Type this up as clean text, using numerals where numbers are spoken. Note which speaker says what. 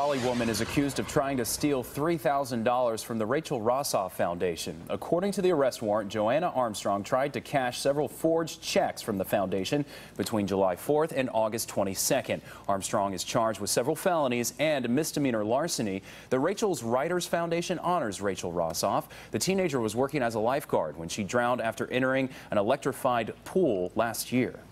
Speaker 1: Raleigh woman is accused of trying to steal $3,000 from the Rachel Rossoff Foundation. According to the arrest warrant, Joanna Armstrong tried to cash several forged checks from the foundation between July 4th and August 22nd. Armstrong is charged with several felonies and misdemeanor larceny. The Rachel's Writers Foundation honors Rachel Rossoff. The teenager was working as a lifeguard when she drowned after entering an electrified pool last year.